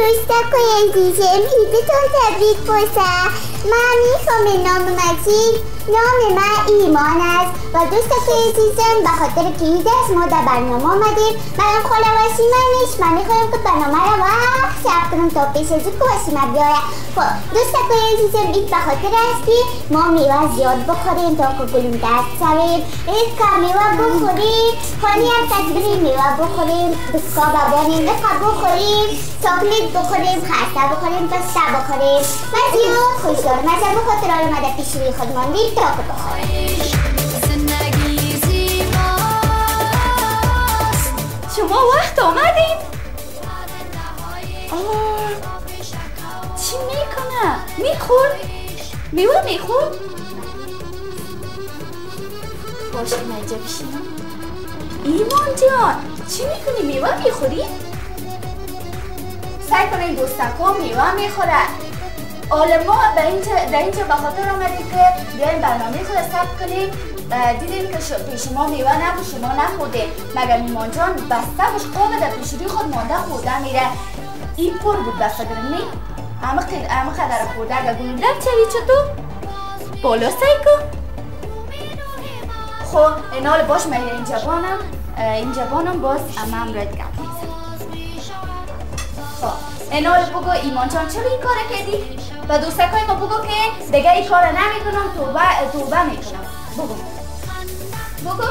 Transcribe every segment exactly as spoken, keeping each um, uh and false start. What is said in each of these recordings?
دوستکای عزیزم عیدتون تبریک باشه. من میخوام نام مجید، نام من ایمان است و دوستکای عزیزم به خاطر که عید است ما در برنامه آمدیم. من خاله وسیمه من میخوایم که برنامه رو وقت شب کنم تا پیش از که وسیمه بیاره. خب دوستکای عزیزم عید به خاطر است که ما میوه زیاد بخوریم تا که گلوم دست شویم. عید که میوه بخوریم خانی هم تکبری میوه بخوریم، بسکا ببانیم، بسکا بخوریم، چاکلیت بخوریم، خسته بخوریم، پسته بخوریم و زیاد خوش دارم. مثلا بخاطر آره مده پیش روی خود ماندیم تا که بخوریم. شما وقت آمدین؟ آه چی میکنه؟ میخور؟ میوه میخور؟ باشه نجا بشینم. ایمان جان چی میکنی؟ میوه میخوری؟ سعی کنین دوستکا میوه میخوره. حالا ما در اینجا در اینجا به خاطر آمدیم که بیاین برنامه خود ثبت کنیم. دیدیم که پیش شما میوه نبود، شما نخورده مگر ایمان جان بسته باش قابل در پیش روی خود مانده خورده میره. این پر بود بسته درمی همه قدر خورده اگر گلوندر چوی چطور؟ بالا سعی کن. خب اینال باش من اینجا بانم اینجا بانم باز امه هم راید گپ میزن. خب اینال بگو ایمان جان چرا این کار کردی؟ و دوستکای ما بگو که دیگه این کار نمی کنم، توبه توبه می کنم. بگو بگو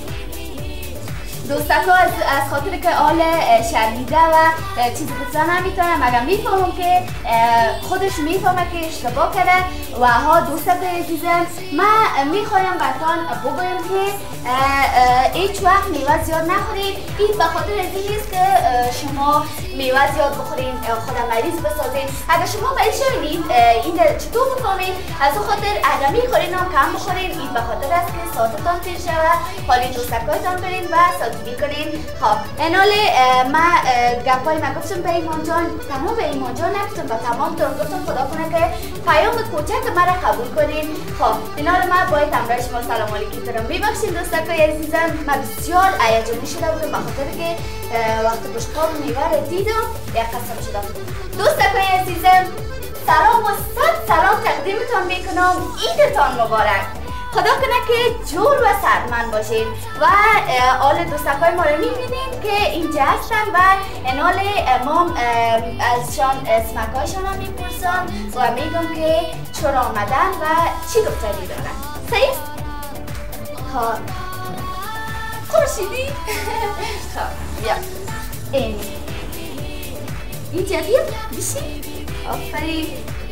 دوستکا از, از خاطر که آل شرمیده و چیزی بسیار نمیتونه مگر میفهمم که خودش میفهمه که اشتباه کرده. و ها دوستکای عزیزم من میخوایم براتون بگویم که هیچ وقت میوه زیاد نخورید. این به خاطر از این است که شما میوه زیاد بخورین خود مریض بسازین. اگر شما مریض شوید این چطور بفهمید؟ از اون خاطر اگر میخورین هم کم بخورین. این به خاطر است که ساعتتان تیر شود، حالی دوستکایتان برین و سادگی کنین. خب اینال من گپای من گفتم به ایمان جان، تمام به ایمان جان نگفتم و تمام تون گفتم خدا کنه که پیام کوچک مرا قبول کنین. خب اینال من باید امرای شما سلام علیکم دارم. ببخشید دوستکای عزیزم من بسیار هیجانی شده بودم به خاطر که وقتی بشقاب میوه رو دیدم یک قسم شدم. دوستکای عزیزم سلام و صد سلام تقدیمتان میکنم. عیدتان مبارک. خدا کنه که جور و سرمند باشین و آل دوستکای ما رو میبینین که اینجا هستن و انال ما ازشان اسمکایشان هم میپرسم و میگم که چرا آمدن و چی گفتنی دارن. صحیح؟ خب خورشیدی؟ خب بیا این اینجا بیا بشین. آفرین.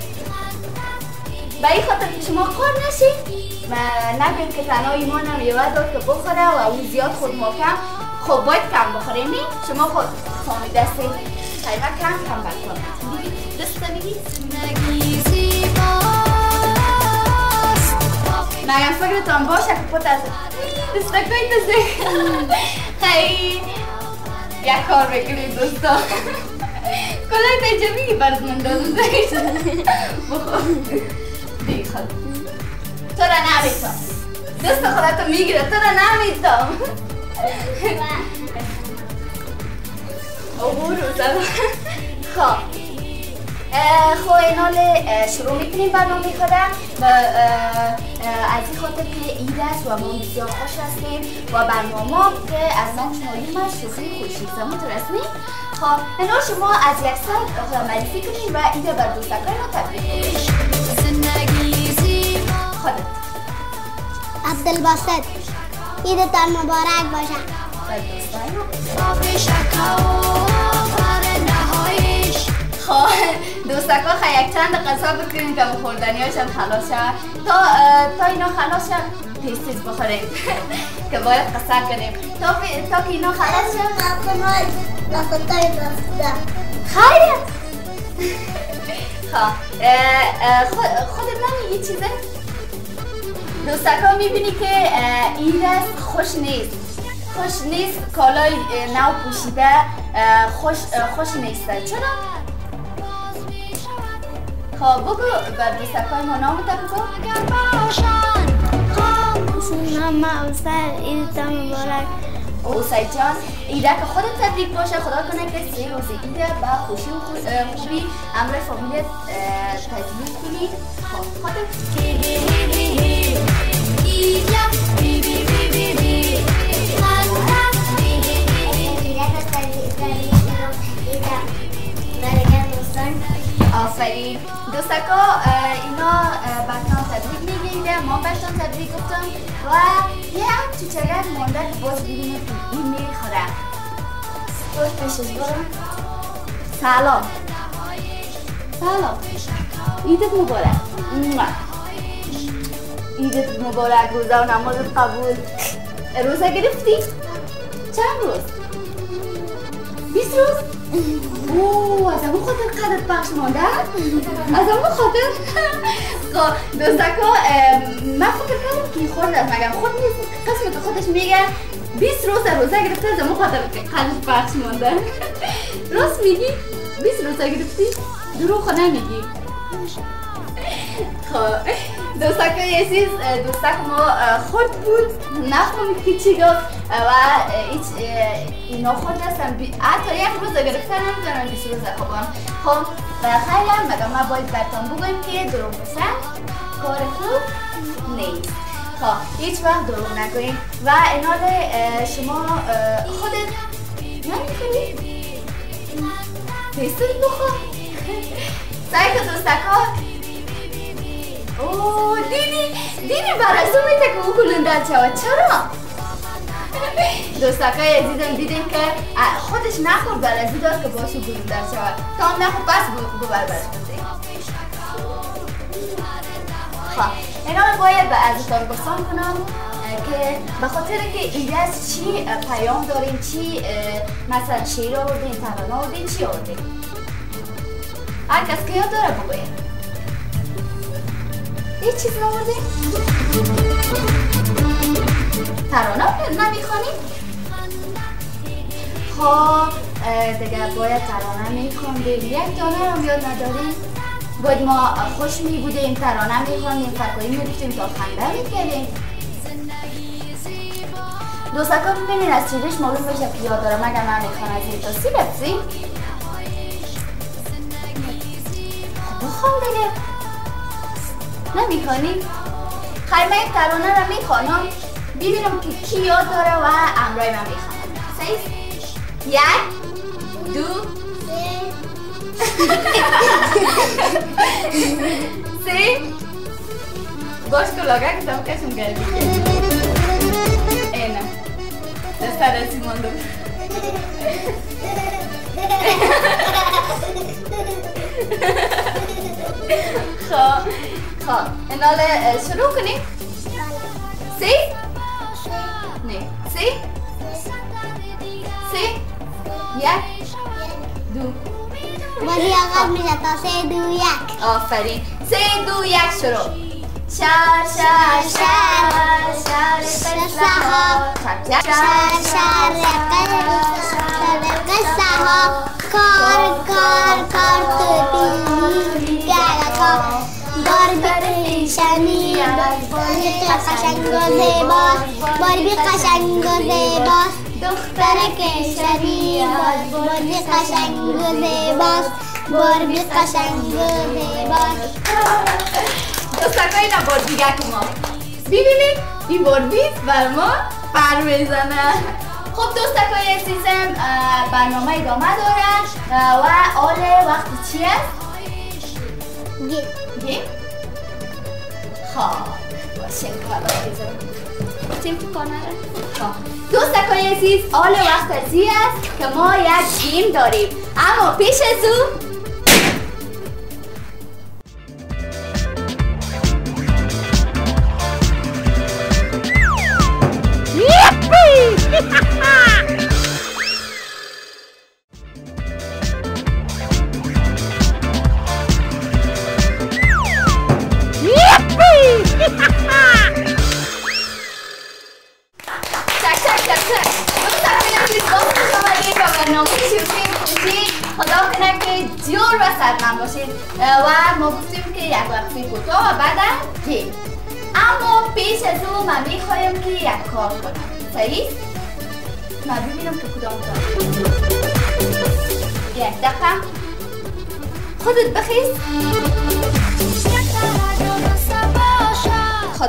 به این خاطر که شما خور نشین و نگویم که تنها ایمانم یوه داد که بخوره و اون زیاد خود ما کم. خب باید کم بخوریم نی؟ شما خود خوامی دسته قیمه کم کم بکن دسته بگید مگم فکرتان باشه که پت از دستکای دسته خیلی یک کار بکنید دوستا کلای تجربی برد من دادم بخور دیگه خود تو را نمیتم دست خودتو میگیره تو را نمیتم اوه روزا خب خب اینال شروع میکنیم برنامه خودم و از این خاطر که عید است و ما بسیار خوش هستیم و برنامه که از من شمالیم از شوخی خوشی زمین رسمی. خب اینال شما از یک سال معرفی کنیم و عید بر دوستکای ما تبریک کنیم. خودت عبدالباسط عیدتان مبارک باشه. خب دوستکا خیلی یک چند قصا بکنید که بخوردنی هاشم خلاص شد تا تا اینا خلاص شد تیز تیز بخورید که باید قصر کنیم تا تا که اینا خلاص شد خیلی خب خودت نمیگی چیزه؟ دوستکا میبینی که این است خوش نیست خوش نیست کالای نو پوشیده خوش خوش نیست. چرا؟ خب بگو بر دوستکای ما نام تا بگو. نام من اوستر عیدتان مبارک حسین جان ایده که خودت تبریک باشه. خدا کنه که سه روز ایده با خوشی و خوبی همراه فامیلت تجلیل کنی. خودت آفرین دوستکا اینا بچه‌ها تبریک میگه، ما بچه‌ها تبریک گفتم و یه هم چیچگرد مانده که باز ببینه که این میخوره. باز پیشش برم. سلام سلام ایدت مبارک. ایدت مبارک، روزه و نمازت قبول. روزه گرفتی؟ چند روز؟ بیست روز؟ اوه از همون خاطر قدرت بخش مانده؟ از همون خاطر؟ خب دوستکا من فکر کردم که خورد است مگر خود نیست قسمه که خودش میگه بیست روز روزه گرفته از همون خاطر قدرت بخش مانده. راست میگی؟ بیست روزه گرفتی؟ دروغ نمیگی؟ خب دوستکا یه چیز دوستک ما خود بود نفهمید که چی گفت و هیچ اینا خود هستم حتی یک روز گرفتن نمیدونم بیست روز خوبم. خب خیلی هم مگه ما باید برتان بگویم که دروغ بسن کار خوب نیست. خب هیچ وقت دروغ نگویم و اینال شما خودت نمیکنی؟ تستت بخور سعی که دوستکا اوه دیدی دیدی برسو میده که او کلندر شود. چرا؟ دوستکای عزیزم دیدیم که خودش نخور برزی داد که باشو کلندر شود تا هم نخور پس ببر برش بده. خب اینا باید به ازتان گفتان کنم که به خاطر که ایده از چی پیام داریم، چی مثلا شیر آوردیم، ترانه آوردیم، چی آوردیم. هر کس که یاد داره بگوید. هیچ چیز نمورده؟ ترانه نمیخوانیم؟ خب دیگه باید ترانه میخواندیم. یک دانه هم یاد نداریم. باید ما خوش می بودیم ترانه میخواندیم فکایی میگفتیم تا خنده میکردیم. دوستکا ببینید از چیزش معلوم بشه که یاد داره مگر من میخوان از این تا سی بپسی. خب بخوام دیگه نمیخوانی؟ خیلی من یک ترانه رو میخوانم ببینم که کی یاد داره و امرای من میخوانم. سیز؟ یک دو سه باش کلاگه که تم کشم گردی اینه دسته رسی ماندم. خب خب اینال شروع کنیم. سی؟ نه سی؟ سی؟ یک دو بازی آغاز میشه تا سه دو یک. آفرین سه دو یک شروع. شهر شهر شهر شهر قصه ها شهر شهر قصه ها کار کار کار تو دیگه کار باربی قشنگی باربی قشنگ و زیباست باربی قشنگ و زیباست دختر کشوری باربی قشنگ و زیباست باربی قشنگ و زیباست. دوستکا اینا باربی گه ما ببینید این باربی بر ما پر میزنه. خب دوستکای عزیزم برنامه ادامه داره و حال وقت چی است؟ گیم گیم؟ خب باشه کارا بزنم تیم تو کاناله. خب دوستکای عزیز حال وقت چی است که ما یک گیم داریم اما پیش از او خدا کنه که جور و صدمند باشید و ما گفتیم که یک وقتی کوتاه و بعد گیم. اما پیش از او من میخوایم که یک کار کنم. صحیح؟ ما ببینم که کدام تا یک دقیقه خودت بخیز خودت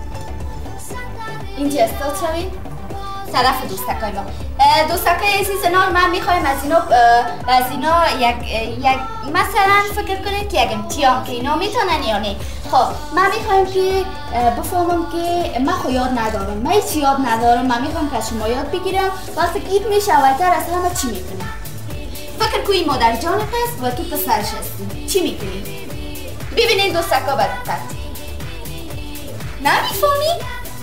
اینجا استاد شوی طرف دوستکای ما دوستکای عزیز نام من میخوایم از اینا از اینا یک یک مثلا فکر کنید که یک امتحان که اینا میتونن یا نه خب من میخوایم که بفهمم که من خو یاد ندارم من هیچ یاد ندارم من میخوایم که شما یاد بگیرم وقتی که ایت میشه اولتر از همه چی میکنی فکر کوی مادر جانت هست و تو پسرش هستی چی میکنی ببینید دوستکا بدتر نمیفهمی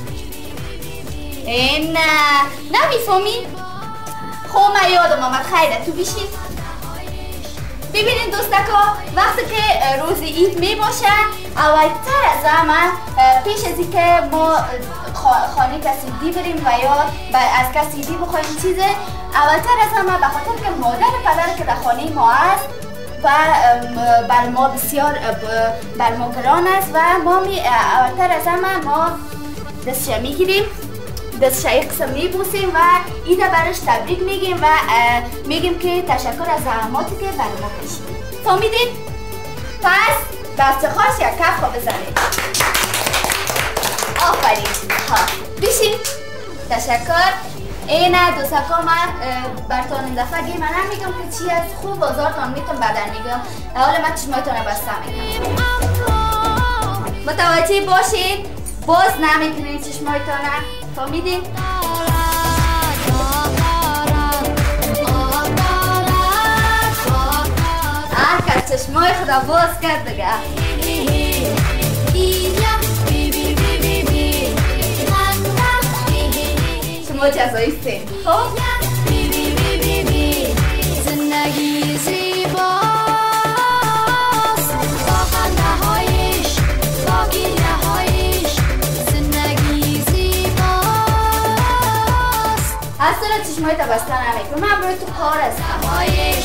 نه نمیفهمی خب من یادم آمد خیره تو بشین ببینید دوستکا وقتی که روز عید می باشه اولتر از همه پیش از این که ما خانه کسی دی بریم و یا از کسی دی بخوایم چیزه اولتر از همه به خاطر که مادر پدر که در خانه ما است و بر ما بسیار بر ما گران است و ما می اولتر از همه ما دستش میگیریم دستش یک قسم میبوسیم و ایده برش تبریک میگیم و میگیم که تشکر از زحماتی که برای ما کشیدید فهمیدید؟ پس دست خاص یک کف خو بزنید آفرین ها بشین تشکر اینه دوستکا من برتان این دفعه گیم من نمیگم که چی از خوب بازارتان میتون بدن میگم حالا من چشمایتان بسته میگم متوجه باشید باز نمیکنید چشمایتان فهمیدین؟ هر کس چشمای خدا باز کرد دیگه شما جزاییستین خب؟ زندگی زیباست با خنده هایش با گریه هایش زندگی زیباست از طرح چشمای تا بسته نمیکنم من برای تو کار هستم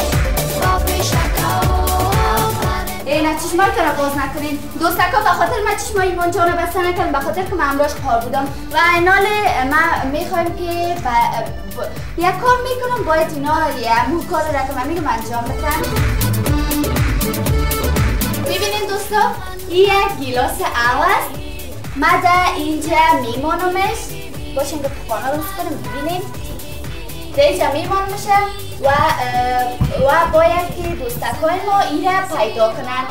نه چشمایتون رو باز نکنین دوستکا به خاطر من چشمای ایمان جان رو بسته نکنم به خاطر که من امراش کار بودم و اینال من میخوایم که یک کار میکنم باید اینا همون کار رو که من میگم انجام بکنم ببینین دوستا این یک گیلاس عوض من در اینجا میمانمش باشین که پخانه روز کنم ببینین در اینجا میمانمشم و و باید که دوستکای ما این را پیدا کنن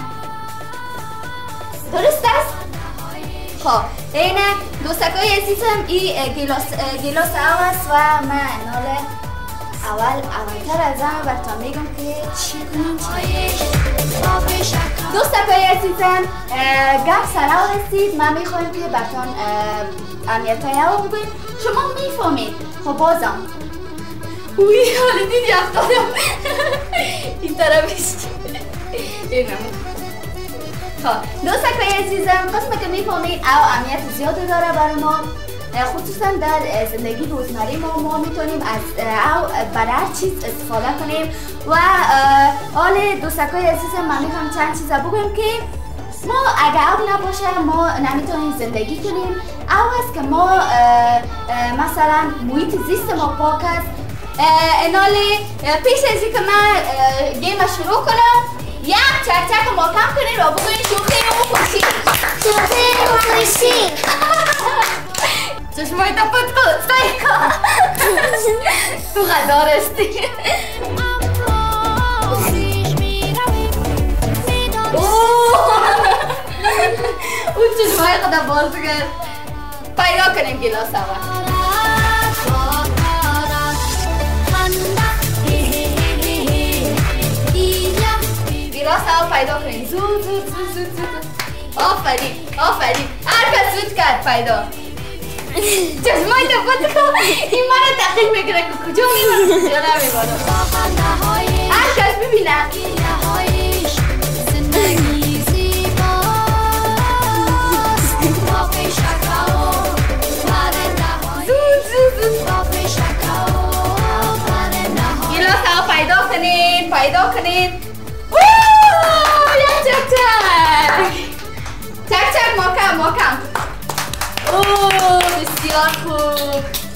درست است؟ خب اینه دوستکای عزیزم این گیلاس گیلاس عوض و من ناله اول اولتر از همه براتون میگم که چی کنیم چی دوستکای عزیزم گپ سراو هستید من میخوایم که براتون امیتای او بگویم شما میفهمید خب بازم اوی حالا دیدی افتادم این طرفش این خب دوستکای عزیزم قسمه که میفهمید او اهمیت زیادی داره برای ما خصوصا در زندگی روزمره ما ما میتونیم از او برای هر چیز استفاده کنیم و حال دوستکای عزیزم من میخوام چند چیز بگویم که ما اگر او نباشه ما نمیتونیم زندگی کنیم او است که ما مثلا محیط زیست ما پاک است اینالی پیش از اینکه من گیم شروع کنم یک چک چک ما کم کنید و بگوین شوخی و خوشی شوخی و خوشی چشمای تا پت کن سعی کن تو غدار استی اون چشمای خدا باز کرد پیدا کنیم گلاس اول گلاس اول پیدا کنیم زود زود زود زود زود آفرین آفرین هر کس زود کرد پیدا چشمای تا پت کن این من تحقیق میکنه که کجا میبانم کجا نمیبانم هر کس ببینه پیدا کنین پیدا کنین یک چک چک چک چک محکم محکم اوه بسیار خوب